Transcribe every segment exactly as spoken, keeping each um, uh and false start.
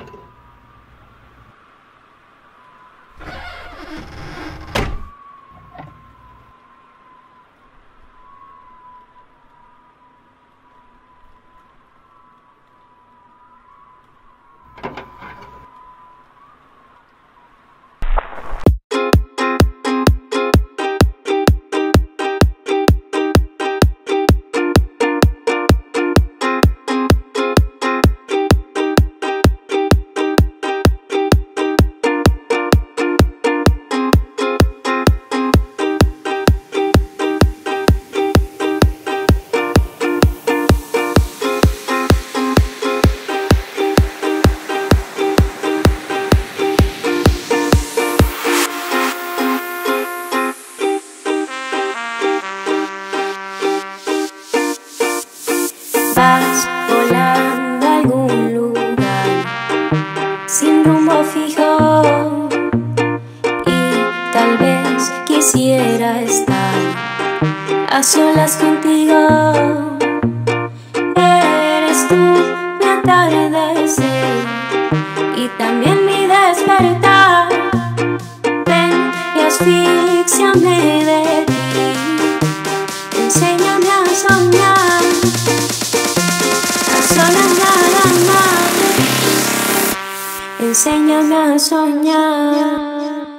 Vas volando a algún lugar sin rumbo fijo y tal vez quisiera estar a solas contigo. Eres tú mi atardecer y también mi despertar. Ven y asfíxiame de ti, enséñame a soñar. Enséñame a soñar.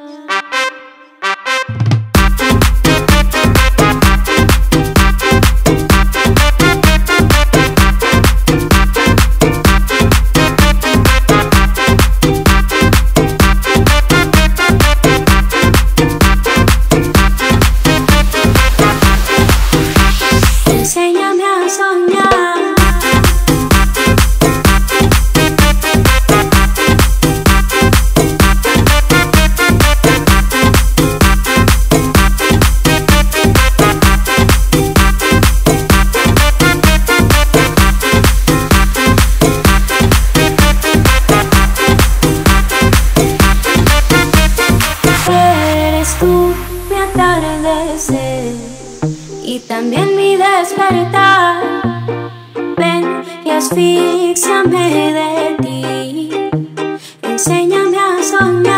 Enséñame a soñar. Y también mi despertar. Ven y asfíxiame de ti, enséñame a soñar.